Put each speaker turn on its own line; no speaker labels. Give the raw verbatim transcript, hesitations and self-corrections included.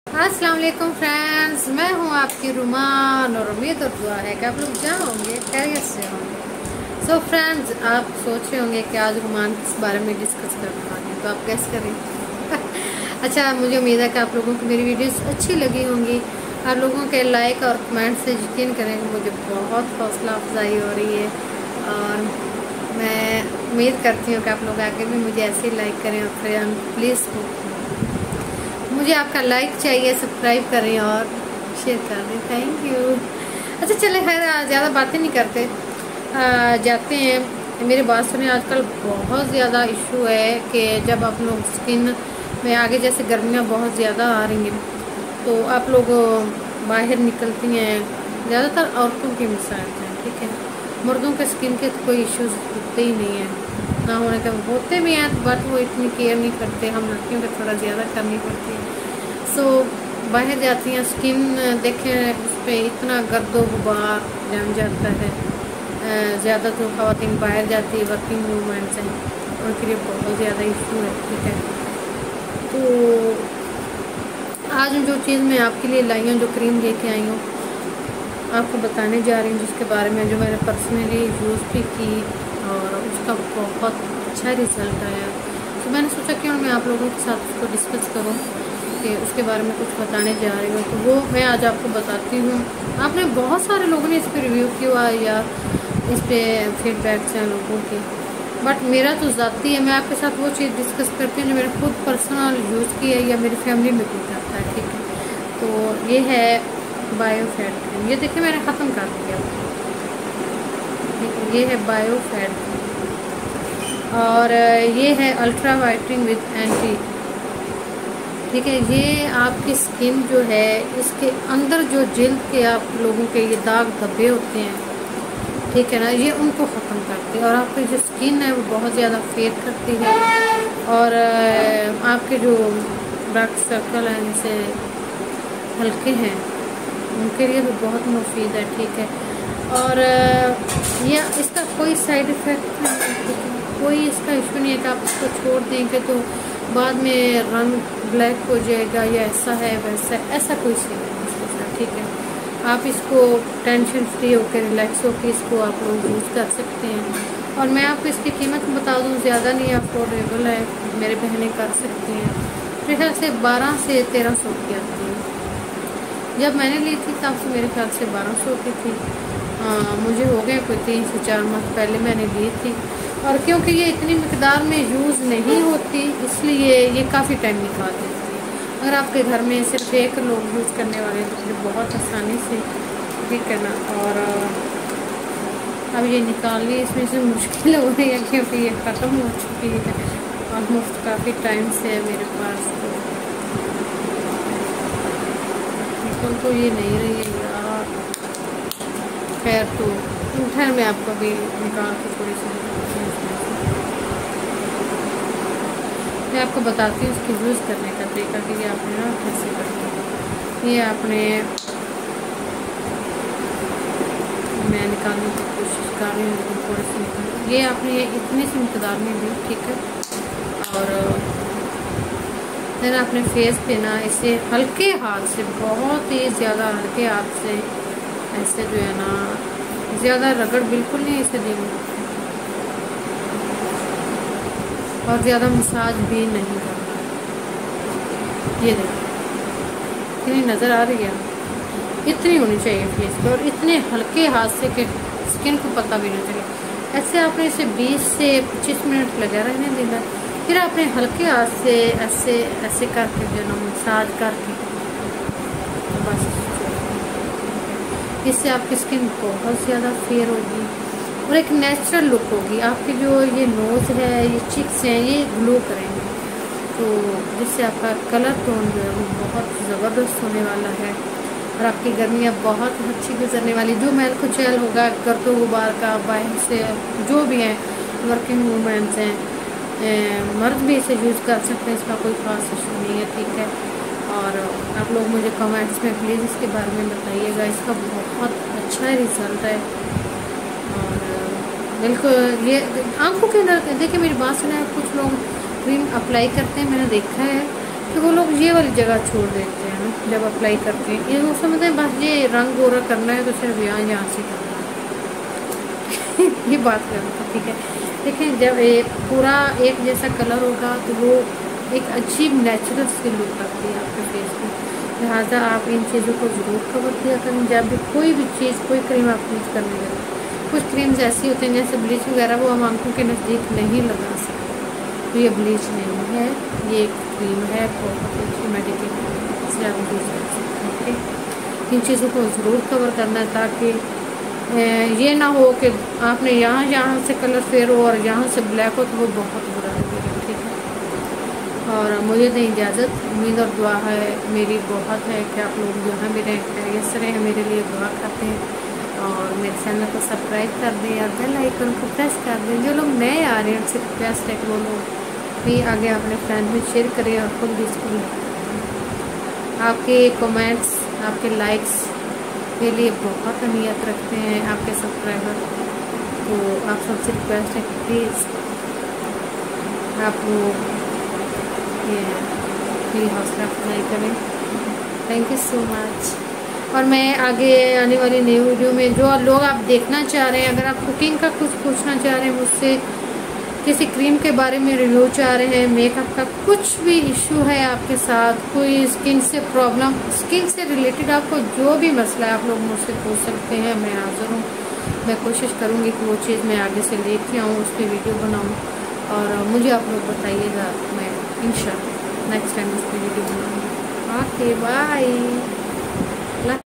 अस्सलाम वालेकुम फ्रेंड्स, मैं हूं आपकी रुमान और उम्मीद और दुआ है कि आप लोग जहाँ होंगे खैरियत से होंगे। सो फ्रेंड्स, आप सोच रहे होंगे कि आज रुमान किस बारे में डिस्कस करने वाली है, तो आप कैसे करें। अच्छा, मुझे उम्मीद है कि आप लोगों को मेरी वीडियोस अच्छी लगी होंगी। आप लोगों के लाइक और कमेंट से यकीन करेंगे मुझे बहुत हौसला अफजाई हो रही है और मैं उम्मीद करती हूँ कि आप लोग आगे भी मुझे ऐसे ही लाइक करें और प्लीज़ मुझे आपका लाइक चाहिए, सब्सक्राइब करें और शेयर कर दें। Thank you. अच्छा चले, खैर ज़्यादा बातें नहीं करते, आ, जाते हैं। मेरे बात सुने, आजकल बहुत ज़्यादा इशू है कि जब आप लोग स्किन में आगे जैसे गर्मियाँ बहुत ज़्यादा आ रही हैं तो आप लोग बाहर निकलती हैं, ज़्यादातर औरतों की मिसाल हैं, ठीक है। मर्दों के स्किन के तो कोई इश्यूज होते ही नहीं हैं, ना होने के होते भी हैं बट वो इतनी केयर नहीं करते। हम लड़कियों को थोड़ा ज़्यादा करनी पड़ती है। सो बाहर जाती हैं, स्किन देखें उस पर इतना गर्दो गुबार जम जाता है। ज़्यादा तो ख़वातीन बाहर जाती है, वर्किंग वूमेंस हैं, उनके लिए बहुत ज़्यादा इशू है, ठीक है। तो आज जो चीज़ मैं आपके लिए लाई हूँ, जो क्रीम लेके आई हूँ, आपको बताने जा रही हूँ, जिसके बारे में जो मैंने पर्सनली यूज़ भी की और उसका बहुत अच्छा रिजल्ट आया। तो मैंने सोचा कि मैं आप लोगों के साथ उसको डिस्कस करूं कि उसके बारे में कुछ बताने जा रही हूँ, तो वो मैं आज आपको बताती हूँ। आपने बहुत सारे लोगों ने इस पर रिव्यू किया या इस पर फीडबैक्स हैं लोगों के, बट मेरा तो ज़ाती है। मैं आपके साथ वो चीज़ डिस्कस करती हूँ जो मैंने खुद पर्सनल यूज़ की है या मेरी फैमिली में कोई करता है, ठीक है। तो ये है बायोफैट क्रीम। ये देखिए मैंने ख़त्म कर दिया, ये है बायोफैट और ये है अल्ट्रा वाइटनिंग विद एंटी, ठीक है। ये आपकी स्किन जो है, इसके अंदर जो जिल्द के आप लोगों के ये दाग धब्बे होते हैं, ठीक है ना, ये उनको ख़त्म करती है और आपकी जो स्किन है वो बहुत ज़्यादा फेयर करती है और आपके जो डार्क सर्कल हैं इनसे हल्के हैं उनके लिए भी बहुत मुफीद है, ठीक है। और ये इसका कोई साइड इफ़ेक्ट नहीं, कोई इसका इशू नहीं है कि आप इसको छोड़ देंगे तो बाद में रंग ब्लैक हो जाएगा या ऐसा है वैसा, ऐसा कोई सीन नहीं इसके साथ, ठीक है। आप इसको टेंशन फ्री होकर रिलैक्स होकर इसको आप लोग यूज़ कर सकते हैं। और मैं आपको इसकी कीमत बता दूँ, ज़्यादा नहीं, अफोर्डेबल है, मेरे बहनें कर सकती हैं। मेरे ख्याल से बारह से तेरह सौ की आती है। जब मैंने ली थी तब से मेरे ख्याल से बारह सौ की थी। आ, मुझे हो गए कोई तीन से चार माह पहले मैंने ली थी और क्योंकि ये इतनी मिकदार में यूज़ नहीं होती इसलिए ये काफ़ी टाइम निकाल देती है। अगर आपके घर में सिर्फ एक लोग यूज़ करने वाले तो फिर बहुत आसानी से, ठीक है ना। और अब ये निकालनी इसमें से मुश्किल हो रही है क्योंकि ये ख़त्म हो चुकी है ऑलमोस्ट काफ़ी टाइम से है मेरे पास, तो तो ये नहीं रही है यार। खैर तो खैर मैं आपको भी निकाल के थोड़ी सी मैं आपको बताती हूँ इसकी यूज़ करने का तरीका कि ये आपने ना कैसे करना है। ये आपने, मैं निकालने की कोशिश कर रही हूँ लेकिन थोड़ी सी निकाल, ये आपने ये इतनी सी मिकदार में ली, ठीक है। और देन अपने फेस पे ना इसे हल्के हाथ से, बहुत ही ज़्यादा हल्के हाथ से ऐसे जो है ना, ज़्यादा रगड़ बिल्कुल नहीं इसे देनी और ज़्यादा मसाज भी नहीं करना। ये देखिए इतनी नज़र आ रही है, इतनी होनी चाहिए फेस पे और इतने हल्के हाथ से कि स्किन को पता भी नहीं चले। ऐसे आपने इसे बीस से पच्चीस मिनट लगा रहने देना, फिर आपने हल्के हाथ से ऐसे ऐसे करके जो ना मसाज करके तो बस, इससे आपकी स्किन बहुत ज़्यादा फेयर होगी और एक नेचुरल लुक होगी। आपकी जो ये नोज़ है, ये चिक्स हैं, ये ग्लो करेंगे, तो जिससे आपका कलर टोन जो है वो बहुत ज़बरदस्त होने वाला है और आपकी गर्मियाँ बहुत अच्छी गुजरने वाली। जो मैल कुचैल होगा, गर्दो गुबार का, बाहर से जो भी हैं वर्किंग वूमेंस हैं, मर्द भी इसे यूज़ कर सकते हैं, इसका कोई ख़ास इशू नहीं है, ठीक है। और आप लोग मुझे कमेंट्स में प्लीज़ इसके बारे में बताइएगा, इसका बहुत अच्छा रिज़ल्ट है। और बिल्कुल ये आंखों के अंदर देखिए, मेरी बात सुना है, कुछ लोग क्रीम अप्लाई करते हैं, मैंने देखा है कि वो लोग ये वाली जगह छोड़ देते हैं ना जब अप्लाई करते हैं। ये वो समझते हैं बस ये रंग गोरा करना है तो सिर्फ यहाँ यहाँ से करना है। ये बात करते हैं, ठीक है। देखें जब एक पूरा एक जैसा कलर होगा तो वो एक अजीब नेचुरल सी लुक आती है आपके फेस में। लिहाजा आप इन चीज़ों को ज़रूर कवर किया करें जब भी कोई भी चीज़ कोई क्रीम आप यूज़ करने लगे। कुछ क्रीम्स ऐसी होती हैं जैसे ब्लीच वगैरह, वो हम आंखों के नज़दीक नहीं लगा सकते, तो ये ब्लीच नहीं है, ये एक क्रीम है बहुत अच्छी मेडिकेट, इसे आप यूज़ कर सकते हैं। ठीक, इन चीज़ों को ज़रूर कवर करना है ताकि ये ना हो कि आपने यहाँ यहाँ से कलर फेयर हो और यहाँ से ब्लैक हो तो वो बहुत बुरा लगेगा। ठीक है, और मुझे दें इजाज़त। उम्मीद और दुआ है मेरी बहुत है कि आप लोग जो है मेरे खैरियत से रहें, मेरे लिए दुआ करते हैं और मेरे चैनल को सब्सक्राइब कर दें और बेल आइकन को प्रेस कर दें। जो लोग नए आ रहे हैं उनसे रिक्वेस्ट है कि वो लोग भी आगे अपने फ्रेंड में शेयर करें और खुद भी इसको आपके कमेंट्स, आपके लाइक्स के लिए बहुत अहमियत रखते हैं आपके सब्सक्राइबर। तो आप सबसे रिक्वेस्ट है कि प्लीज़ आप लोग ये मेरी हौसला अफजाई करें। Thank you so much. और मैं आगे आने वाली नई वीडियो में जो लोग आप देखना चाह रहे हैं, अगर आप कुकिंग का कुछ पूछना चाह रहे हैं मुझसे, किसी क्रीम के बारे में रिव्यू चाह रहे हैं, मेकअप का कुछ भी इशू है आपके साथ, कोई स्किन से प्रॉब्लम, स्किन से रिलेटेड आपको जो भी मसला है आप लोग मुझसे पूछ सकते हैं। मैं हाज़िर हूँ, मैं कोशिश करूँगी कि वो चीज़ मैं आगे से लेके आऊँ, उस पर वीडियो बनाऊँ और मुझे आप लोग बताइएगा, मैं इंशाल्लाह नेक्स्ट टाइम उस पर वीडियो बनाऊँगी। Okay bye.